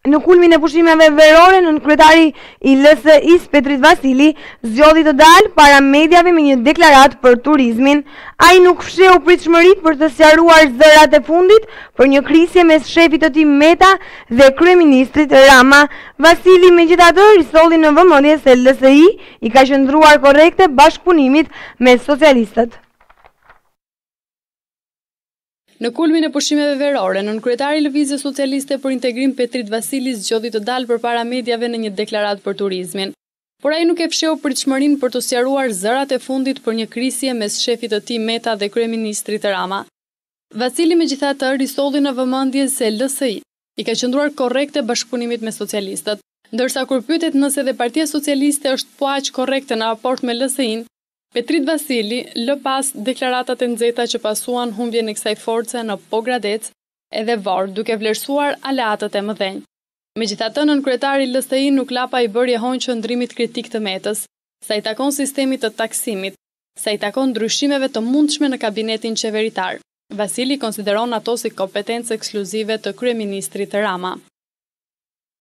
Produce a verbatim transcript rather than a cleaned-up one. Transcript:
Në kulmin e pushimeve verore, nënkryetari i L S I-s Petrit Vasili zgjodhi të dalë para mediave me një deklaratë për turizmin. Ai nuk fsheu pritshmëritë për të sqaruar zërat e fundit për një krisje mes shefit të tij Meta dhe kryeministrit Rama. Vasili megjithatë risolli në vëmendje se L S I i ka qëndruar korrekte bashkëpunimit me socialistët. Në kulmin e pushimeve verore, nënkryetari i Lëvizjes Socialiste për Integrim Petrit Vasili zgjodhi të dalë përpara mediave në një deklaratë për turizmin. Por ai nuk e fsheu pritshmërinë për të sqaruar zërat e fundit për një krisje mes shefit të tij Meta dhe kryeministrit Rama. Vasili megjithatë risolli në vëmendje se L S I i ka qëndruar korrekte bashkëpunimit me socialistët, ndërsa kur pyetet nëse dhe Partia Socialiste është po aq korrekte në raport me L S I-n, Petrit Vasili lë pas deklaratat e nxehta që pasuan humbjen e kësaj force në Pogradec edhe Vor, duke vlerësuar aleatët e mëdhenj. Megjithatë, nënkryetari i L S I nuk la pa i bërë jehon qëndrimit kritik të Metës, sa i takon sistemit të taksimit, sa i takon ndryshimeve të mundshme në kabinetin qeveritar. Vasili konsideron ato si kompetencë ekskluzive të kryeministrit Rama.